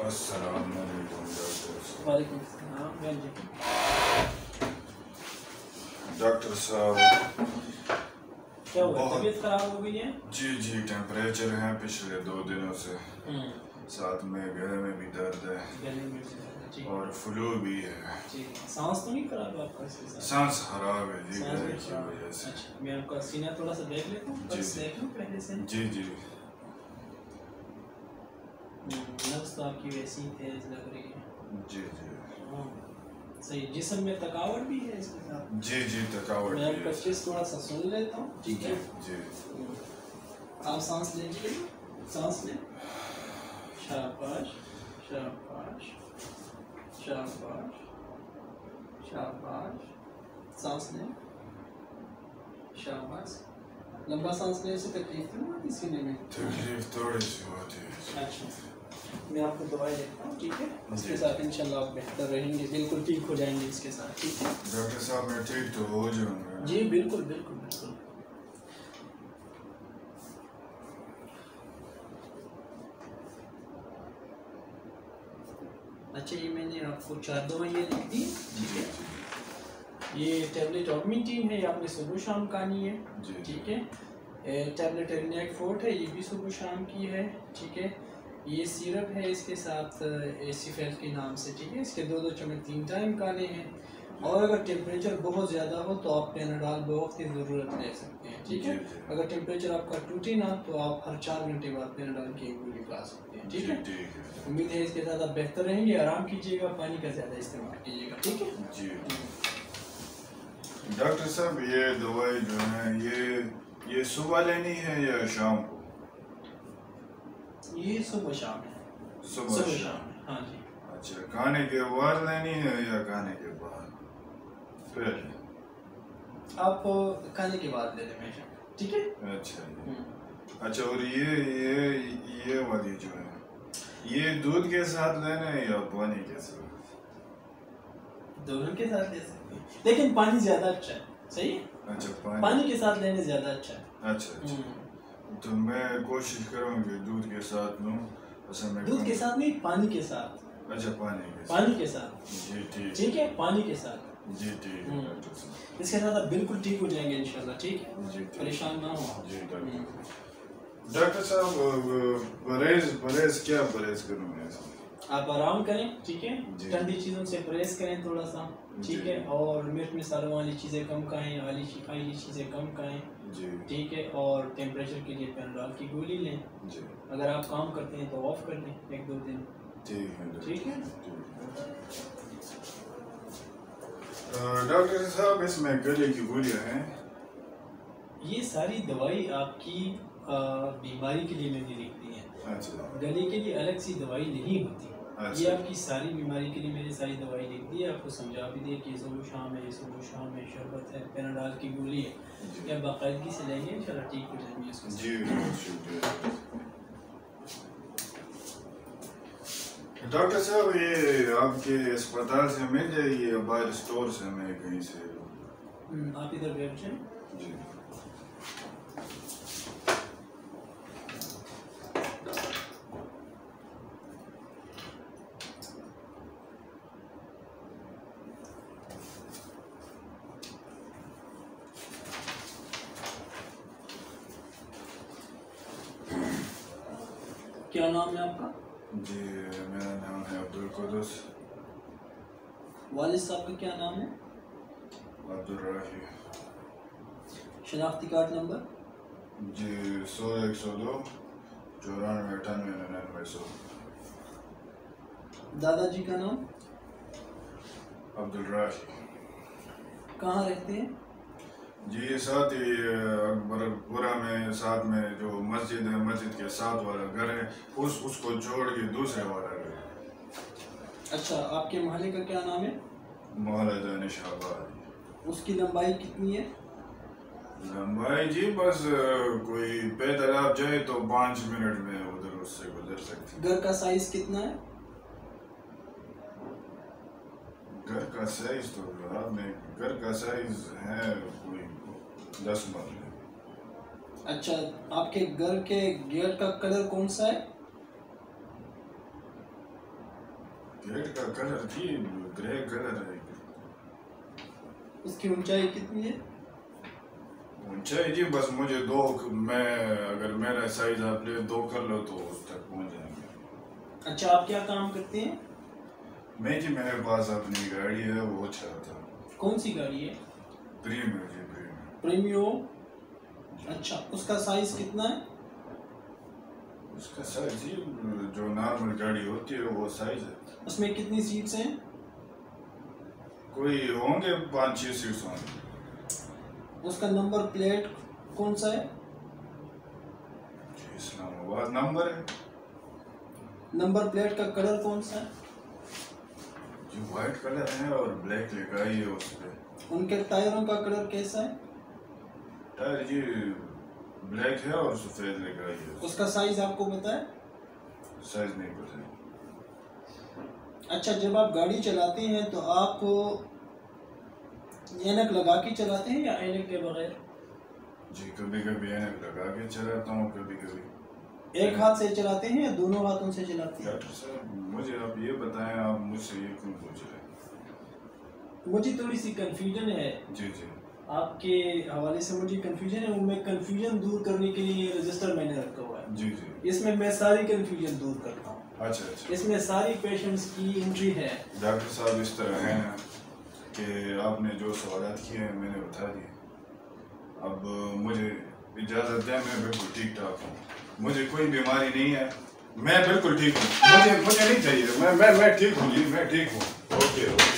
अस्सलाम वालेकुम डॉक्टर। वालेकुम सलाम। डॉक्टर साहब क्या हुआ, बहुत तबीयत खराब हो गई है? जी टेम्परेचर है पिछले 2 दिनों से, साथ में गले में भी दर्द है गले में भी दर्द है, जी। और फ्लू भी है जी, सांस तो नहीं खराब है आपका इसके साथ? सांस खराब है जी, सांस गले भी की खराब है। वजह से। अच्छा, मैं आपका सीना थोड़ा सा देख लेता हूँ, बस देख लूँ पहले से। जी जी नब्ज तो आपकी वैसी ही तेज लग रही है। जी जी हाँ, सही। जिस्म में थकावट भी है इसके साथ? जी थकावट मैं भी आपका है। चेस्ट थोड़ा सा सुन लेता हूँ, ठीक है? जी आप सांस लीजिए, सांस लें। शाबाश शाबाश शाबाश शाबाश। सांस लें। शाबाश। लंबा सांस लेने से तकलीफ तो नहीं होती सीने में? तकलीफ थोड़ी सी होती है। अच्छा, मैं आपको दवाई देता हूँ, ठीक है? इसके साथ इंशाल्लाह आप बेहतर रहेंगे, बिल्कुल ठीक हो जाएंगे इसके साथ, ठीक है? डॉक्टर साहब मैं ठीक तो हो जाऊंगा? जी बिल्कुल बिल्कुल बिल्कुल। अच्छा, ये मैंने आपको 4 दवाइयाँ लिख दी, ठीक है? ये टैबलेट ऑगमेंटिन है, ये आपने सुबह शाम खानी है, ठीक है? टैबलेट एलिनेक फोर्ट है, ये भी सुबह शाम की है, ठीक है? ये सिरप है, इसके साथ एसीफेल के नाम से, ठीक है? इसके 2-2 चम्मच 3 टाइम खाने हैं। और अगर टेम्परेचर बहुत ज़्यादा हो तो आप पैनाडॉल बहुत की ज़रूरत ले सकते हैं, ठीक है? अगर टेम्परेचर आपका टूटे ना तो आप हर 4 घंटे बाद पैनाडॉल की एक गोली खा सकते हैं, ठीक है? उम्मीद है इसके साथ आप बेहतर रहेंगे, आराम कीजिएगा, पानी का ज़्यादा इस्तेमाल कीजिएगा, ठीक है? जी डॉक्टर साहब ये दवाई जो है ये सुबह लेनी है या शाम को? ये सुबह शाम है। सुबह शाम है, हाँ जी। अच्छा, खाने के बाद लेनी है या खाने के बाद? पहले आप खाने के बाद ले लें हमेशा, ठीक है? अच्छा अच्छा। और ये वाली जो है ये दूध के साथ लेना है या पानी के साथ? दोनों के साथ ले सकते हैं, लेकिन पानी ज्यादा अच्छा है, सही है? अच्छा, पानी के साथ लेने ज्यादा अच्छा है। अच्छा तो मैं कोशिश करूँगी दूध के साथ लूँ। दूध के साथ नहीं, पानी के साथ। अच्छा, पानी के साथ। जी ठीक है, पानी के साथ। जी ठीक है डॉक्टर साहब। इसके साथ आप बिल्कुल ठीक हो जाएंगे इंशाल्लाह, ठीक है? जी परेशान ना हो। जी डॉक्टर साहब परहेज क्या परहेज करूँ मैं? आप आराम करें, ठीक है? ठंडी चीज़ों से परहेज करें थोड़ा सा, ठीक है? और मिर्च मसालों वाली चीज़ें कम खाएं, आली चीज़ें कम खाएं, ठीक है? और टेम्परेचर के लिए पैनाडॉल की गोली लें। अगर आप काम करते हैं तो ऑफ कर दें 1-2 दिन, ठीक है? डॉक्टर साहब इसमें गले की गोलियाँ हैं? ये सारी दवाई आपकी बीमारी के लिए मैंने लिख दी है। अच्छा, गले के लिए अलग सी दवाई नहीं होती। अच्छा। ये आपकी सारी बीमारी के लिए मैंने सारी दवाई लिख दी है, आपको समझा भी दिया कि सुबह शाम है, सुबह शाम में शरबत है, पैनाडॉल की गोली है, या बाकायदगी से लेंगे इंशाल्लाह ठीक हो जाएंगे इसको। जी शुक्रिया डॉक्टर साहब। ये आपके अस्पताल से मिल जाएगी या बाहर स्टोर से मैं कहीं से? आप इधर बैठ जाएं। जी क्या नाम है आपका? जी मेरा नाम है अब्दुल कुदस। वालिद साहब का क्या नाम है? अब्दुल राही। शनाख्ती कार्ड नंबर? जी 100-102 94-98-99-100। दादाजी का नाम? अब्दुल राही। कहाँ रहते हैं? जी साथ ही अकबरपुरा में, साथ में जो मस्जिद है, मस्जिद के साथ वाला घर है उसको छोड़ के दूसरे वाला घर है। अच्छा, आपके मोहल्ले का क्या नाम है? मोहल्ला दानिशाबाद। उसकी लंबाई कितनी है? लंबाई जी बस कोई पैदल आप जाए तो 5 मिनट में उधर उससे गुजर सकते हैं। घर का साइज कितना है? घर का साइज तो आपने घर का साइज है कोई 10 मरले। अच्छा, आपके घर के गेट का कलर कौन सा है? गेट का कलर जी ग्रे कलर है। उसकी ऊंचाई कितनी है? ऊंचाई जी बस मुझे 2, मैं अगर मेरा साइज आप ले 2 कर लो तो उस तक पहुंच जाएंगे। अच्छा, आप क्या काम करते हैं? मैं जी मेरे पास अपनी गाड़ी है, वो चाहता हूँ। कौन सी गाड़ी है? प्रीमियो जी, प्रीमियो। अच्छा, उसका साइज कितना है? उसका साइज जी जो नॉर्मल गाड़ी होती है वो साइज है। उसमें कितनी सीट्स हैं? कोई होंगे 5-6 सीट्स होंगे। उसका नंबर प्लेट कौन सा है? इस्लामाबाद नंबर है। नंबर प्लेट का कलर कौन सा है? जो वाइट कलर है और ब्लैक लगाई है उस पे। उनके टायरों का कलर कैसा है? टायर जी ब्लैक है और सफेद लगाई है। उसका साइज आपको पता है? साइज नहीं पता है। अच्छा, जब आप गाड़ी चलाते हैं तो आप ऐनक लगा के चलाते हैं या ऐनक के बगैर? जी कभी कभी ऐनक लगा के चलाता हूँ, कभी कभी। एक हाथ से चलाते हैं या दोनों हाथों से चलाते हैं? डॉक्टर साहब मुझे आप ये बताएं, आप मुझसे ये क्यों पूछ रहे हैं? मुझे थोड़ी सी कंफ्यूजन है। जी जी। आपके हवाले से मुझे कंफ्यूजन है, वो मैं कंफ्यूजन दूर करने के लिए रजिस्टर मैंने रखा हुआ है। जी जी। इसमें मैं सारी कंफ्यूजन दूर करता हूँ। अच्छा अच्छा। इसमें सारी पेशेंट्स की एंट्री है। डॉक्टर साहब इस तरह है ना कि आपने जो सवाल किए हैं मैंने बता दिए। अब मुझे इजाज़त दें, मैं बिल्कुल ठीक ठाक हूँ, मुझे कोई बीमारी नहीं है, मैं बिल्कुल ठीक हूँ, मुझे नहीं चाहिए, मैं ठीक हूँ जी, मैं ठीक हूँ। ओके।